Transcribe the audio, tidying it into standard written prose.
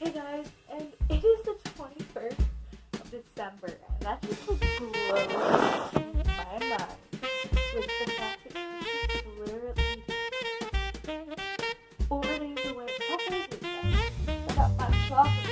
Hey guys, and it is the 21st of December, and that just like blows my mind with the fact that it's literally 4 days away. How crazy is that? I got my chocolate